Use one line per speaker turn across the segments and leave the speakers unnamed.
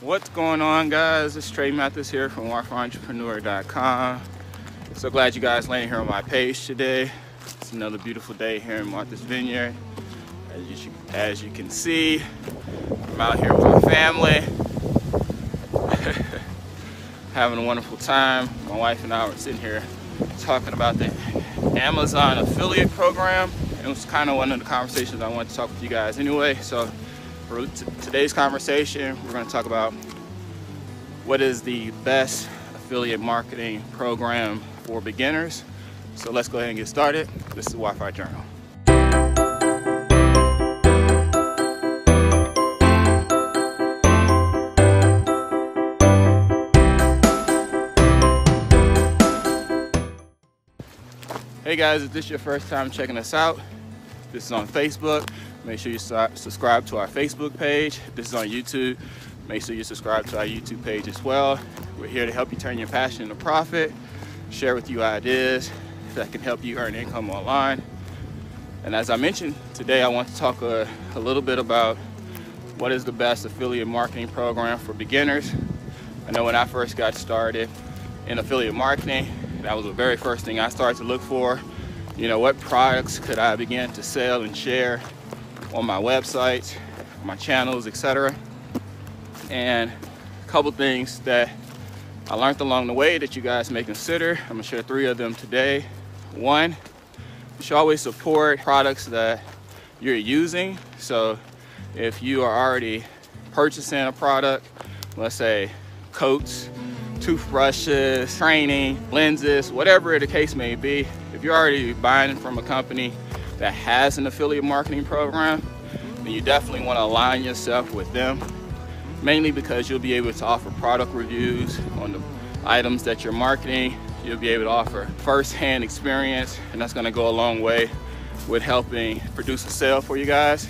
What's going on, guys? It's Trey Mathis here from WiFi-entrepreneur.com. So glad you guys landed here on my page today. It's another beautiful day here in Martha's Vineyard. As you can see, I'm out here with my family, having a wonderful time. My wife and I were sitting here talking about the Amazon affiliate program. It was kind of one of the conversations I wanted to talk with you guys anyway. So for today's conversation, we're going to talk about what is the best affiliate marketing program for beginners. So let's go ahead and get started. This is Wi-Fi Journal. Hey guys, if this is your first time checking us out, this is on Facebook. Make sure you subscribe to our Facebook page. If this is on YouTube, make sure you subscribe to our YouTube page as well. We're here to help you turn your passion into profit, share with you ideas that can help you earn income online. And as I mentioned, today I want to talk a little bit about what is the best affiliate marketing program for beginners. I know when I first got started in affiliate marketing, that was the very first thing I started to look for. You know, what products could I begin to sell and share on my websites, my channels, etc. And a couple things that I learned along the way that you guys may consider. I'm gonna share 3 of them today. 1, you should always support products that you're using. So if you are already purchasing a product, let's say coats, toothbrushes, training, lenses, whatever the case may be, if you're already buying from a company that has an affiliate marketing program, then you definitely want to align yourself with them, mainly because you'll be able to offer product reviews on the items that you're marketing. You'll be able to offer first-hand experience, and that's going to go a long way with helping produce a sale for you guys.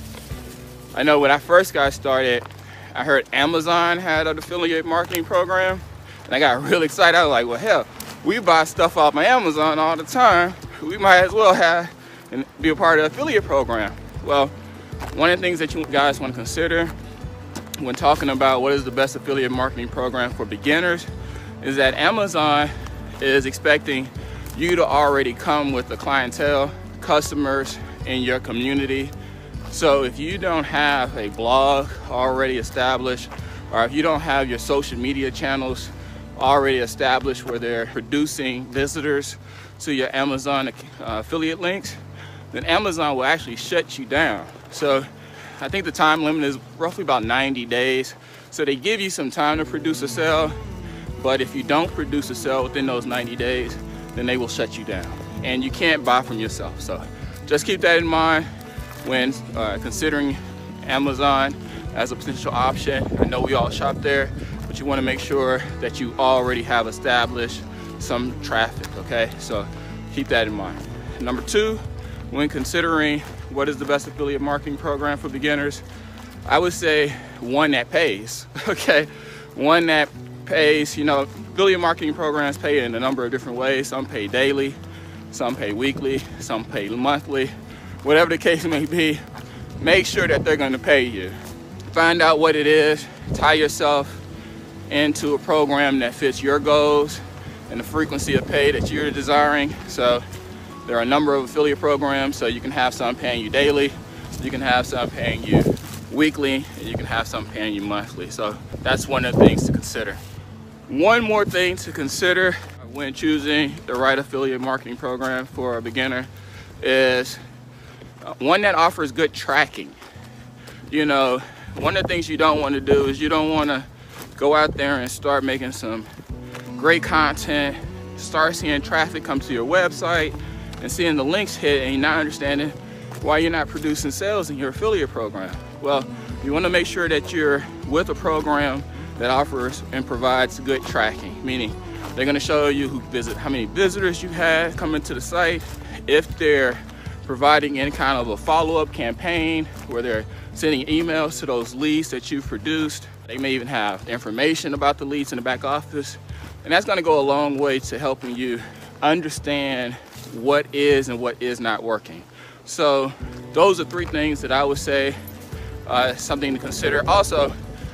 I know when I first got started, I heard Amazon had an affiliate marketing program, and I got really excited. I was like, well, hell, we buy stuff off my Amazon all the time. We might as well have and be a part of the affiliate program. Well, one of the things that you guys want to consider when talking about what is the best affiliate marketing program for beginners is that Amazon is expecting you to already come with the clientele, customers in your community. So if you don't have a blog already established, or if you don't have your social media channels already established where they're producing visitors to your Amazon affiliate links, then Amazon will actually shut you down. So I think the time limit is roughly about 90 days. So they give you some time to produce a sale, but if you don't produce a sale within those 90 days, then they will shut you down and you can't buy from yourself. So just keep that in mind when considering Amazon as a potential option. I know we all shop there, but you want to make sure that you already have established some traffic, okay? So keep that in mind. Number 2, when considering what is the best affiliate marketing program for beginners, I would say one that pays, okay? One that pays. You know, affiliate marketing programs pay in a number of different ways. Some pay daily, some pay weekly, some pay monthly. Whatever the case may be, make sure that they're going to pay you. Find out what it is, tie yourself into a program that fits your goals and the frequency of pay that you're desiring. So there are a number of affiliate programs, so you can have some paying you daily, you can have some paying you weekly, and you can have some paying you monthly. So that's one of the things to consider. One more thing to consider when choosing the right affiliate marketing program for a beginner is one that offers good tracking. You know, one of the things you don't want to do is you don't want to go out there and start making some great content, start seeing traffic come to your website and seeing the links hit and you're not understanding why you're not producing sales in your affiliate program. Well, you want to make sure that you're with a program that offers and provides good tracking, meaning they're going to show you how many visitors you had coming to the site, if they're providing any kind of a follow-up campaign where they're sending emails to those leads that you've produced. They may even have information about the leads in the back office. And that's going to go a long way to helping you understand what is and what is not working. So those are 3 things that I would say something to consider. Also,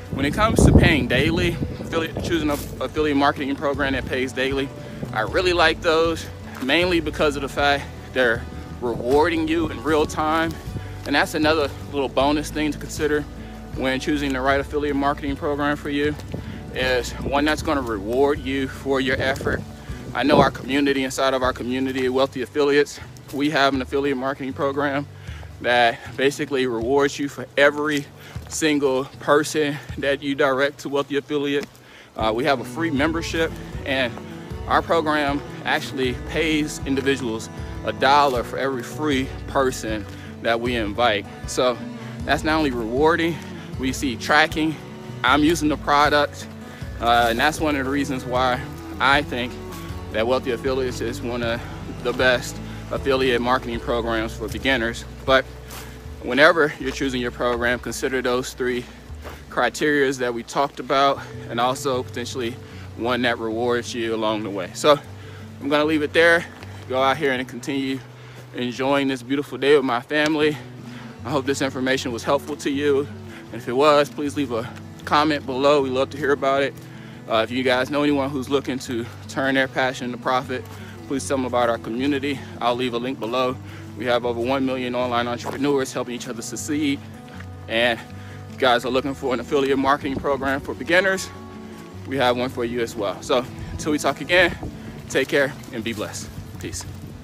When it comes to paying daily, choosing an affiliate marketing program that pays daily, I really like those, mainly because of the fact they're rewarding you in real time. And that's another little bonus thing to consider when choosing the right affiliate marketing program for you, is one that's going to reward you for your effort. I know our community, inside of our community of wealthy affiliates, we have an affiliate marketing program that basically rewards you for every single person that you direct to wealthy affiliate. We have a free membership, and our program actually pays individuals $1 for every free person that we invite. So that's not only rewarding, we see tracking. I'm using the product, and that's one of the reasons why I think that Wealthy Affiliates is one of the best affiliate marketing programs for beginners. But whenever you're choosing your program, consider those 3 criteria that we talked about, and also potentially one that rewards you along the way. So I'm gonna leave it there. Go out here and continue enjoying this beautiful day with my family. I hope this information was helpful to you. And if it was, please leave a comment below. We love to hear about it. If you guys know anyone who's looking to turn their passion into profit, please tell them about our community. I'll leave a link below. We have over 1 million online entrepreneurs helping each other succeed. And if you guys are looking for an affiliate marketing program for beginners, we have one for you as well. So until we talk again, take care and be blessed. Peace.